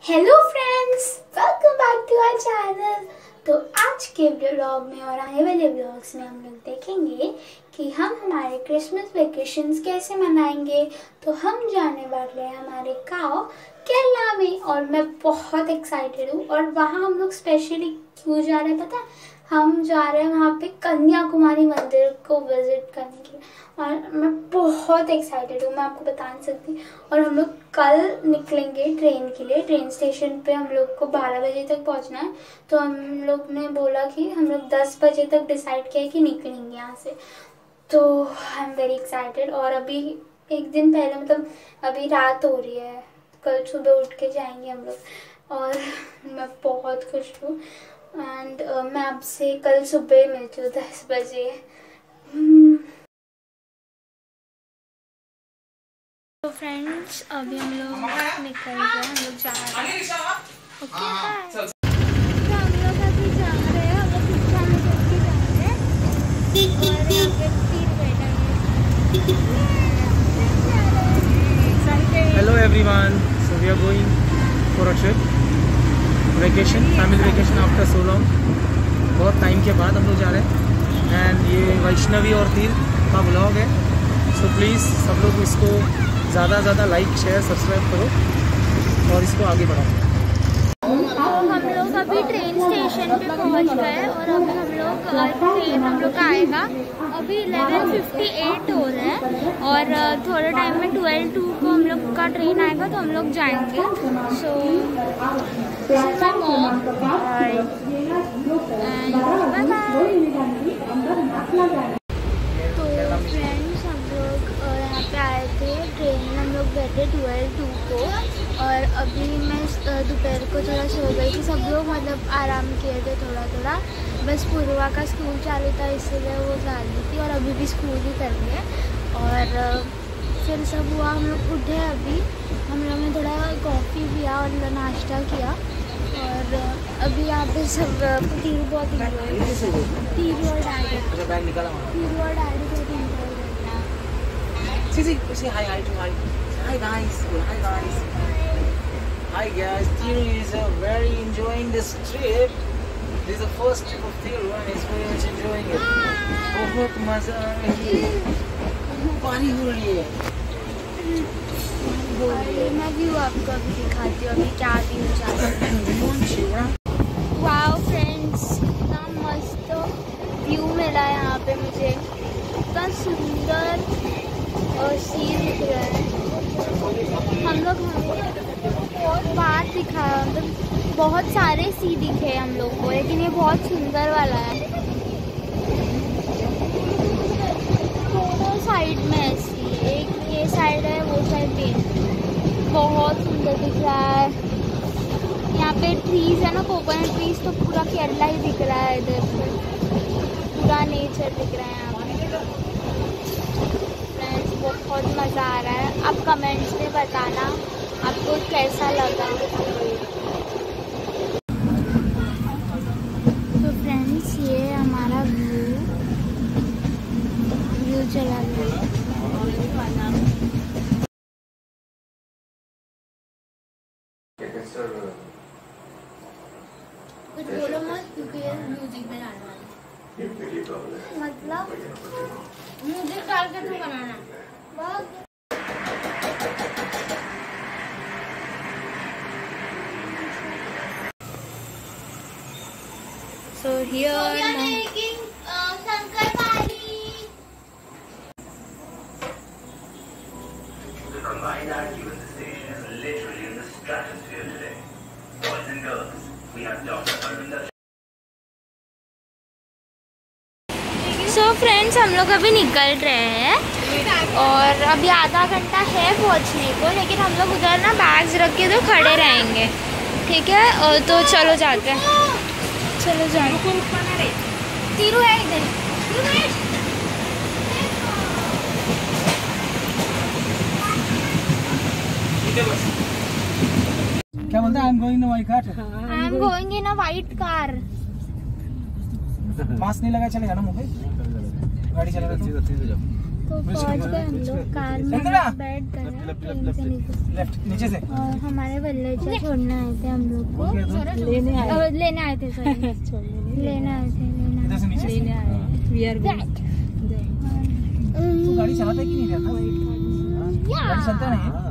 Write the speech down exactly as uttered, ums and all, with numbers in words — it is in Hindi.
Hello friends, welcome back to our channel. तो आज के व्लॉग में और आने वाले व्लॉग्स में हम लोग देखेंगे कि हम हमारे क्रिसमस वेकेशंस कैसे मनाएंगे। तो हम जाने वाले हैं हमारे गाँव केरला में और मैं बहुत एक्साइटेड हूँ। और वहाँ हम लोग स्पेशली क्यों जा रहे हैं पता है? हम जा रहे हैं वहाँ पे कन्याकुमारी मंदिर को विजिट करने के लिए और मैं बहुत एक्साइटेड हूँ, मैं आपको बता नहीं सकती। और हम लोग कल निकलेंगे ट्रेन के लिए। ट्रेन स्टेशन पे हम लोग को बारह बजे तक पहुँचना है। तो हम लोग ने बोला कि हम लोग दस बजे तक डिसाइड किया है कि निकलेंगे यहाँ से। तो आई एम वेरी एक्साइटेड। और अभी एक दिन पहले मतलब अभी रात हो रही है, कल सुबह उठ के जाएंगे हम लोग और मैं बहुत खुश हूँ। एंड uh, मैं आपसे कल सुबह मिलती हूँ दस बजे। तो फ्रेंड्स अभी हम लोग निकल गए, हम लोग जा रहे हैं। Okay bye. तो हम लोग अभी जा रहे हैं, हम लोग शिक्षा में करके जा रहे हैं और यहाँ पे तीन बैठा है। Hello everyone, so we are going for a trip vacation, family vacation after so long. बहुत टाइम के बाद हम लोग जा रहे हैं एंड ये वैष्णवी और तीर्थ का ब्लॉग है। सो प्लीज़ सब लोग इसको ज़्यादा से ज़्यादा लाइक शेयर सब्सक्राइब करो और इसको आगे बढ़ाओ। हम लोग अभी ट्रेन स्टेशन पे पहुंच गए और अभी हम लोग ट्रेन हम लोग का आएगा अभी इलेवन फिफ्टी एट हो रहा है और थोड़े टाइम में ट्वेल्व टू को हम लोग का ट्रेन आएगा तो हम लोग जाएंगे। सो तो फ्रेंड्स हम लोग यहाँ पे आए थे, ट्रेन में हम लोग बैठे ट्वेल्व टू को और अभी मैं दोपहर को थोड़ा सो गई थी। सब लोग मतलब आराम किए थे थोड़ा थोड़ा, बस पूर्वा का स्कूल चालू था इसलिए वो जा रही थी और अभी भी स्कूल ही कर रही है। और फिर सब हुआ, हम लोग उठे, अभी हम लोग ने थोड़ा कॉफ़ी पिया और नाश्ता किया और अभी यहाँ पे सब तीर बहुत इंजॉय तीर और डैडी तीर और डैडी बहुत इंजॉय करना है। सी सी say hi hi to hi hi guys hi guys hi guys Thiru is uh, very enjoying this trip. This is the first trip of Thiru and he's very much enjoying it. बहुत मजा आ रही है, पानी हो रही है। और मैं व्यू आपको अभी दिखाती हूँ अभी क्या व्यू चल रहा है। वाओ फ्रेंड्स, इतना मस्त व्यू मिला है यहाँ पे मुझे, इतना सुंदर सीन दिख रहा है। हम लोग बहुत बार दिखा मतलब बहुत सारे सी दिखे हम लोग को, लेकिन ये बहुत सुंदर वाला है। दोनों साइड में ऐसी, एक ये साइड है वो साइड भी बहुत सुंदर दिख रहा है। यहाँ पे ट्रीज है ना, कोकोनट ट्रीज, तो पूरा केरला ही दिख रहा है इधर से, पूरा नेचर दिख रहा है यहाँ पे। फ्रेंड्स बहुत मज़ा आ रहा है। आप कमेंट्स में बताना आपको कैसा लगा। तो फ्रेंड्स ये हमारा व्यू व्यू चला गया। कुछ बोलो मत क्योंकि ये म्यूजिक में डालना है, मतलब म्यूजिक डाल के तो बनाना है। So here making uh, Shankar Pali. To provide our human station literally in the stratosphere today. Boys and girls, we have Doctor Arvind. So friends, हम लोग अभी निकल रहे हैं और अभी आधा घंटा है पहुंचने को, लेकिन हम लोग उधर ना बैग्स रख के तो खड़े रहेंगे, ठीक है? और तो चलो जाते हैं, चलो जाओ। तीरू है इधर। क्या बोलता है? I am going in white car. I am going in a white car. Mask नहीं लगा चलेगा ना मुझे? गाड़ी चलेगा तो तो पहुंच गए हम लोग, कार में बैठ गए ट्रेन से नीचे लेफ्ट नीचे से। और हमारे वल्लजा छोड़ने आए थे हम लोग को, लेने आए लेने आए थे सॉरी लेने आए थे इधर से नीचे लेने आए वी आर तू गाड़ी चलाता है कि नहीं रहता? गाड़ी चलता नहीं है?